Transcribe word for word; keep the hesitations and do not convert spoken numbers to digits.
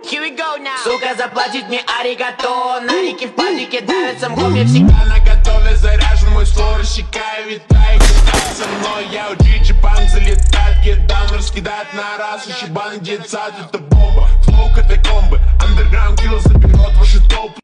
Here we go now. Сука заплатит мне аригато. На реке в падике давится мхом. Я всегда на готове, заряжен мой ствол, рассекаю витая. Со мной я у Джиджи Панк залетает. Гедан раскидает на раз. Ущебан детсад, это бомба. Флоу катакомбы. Андерграунд килл заберет ваши толпы.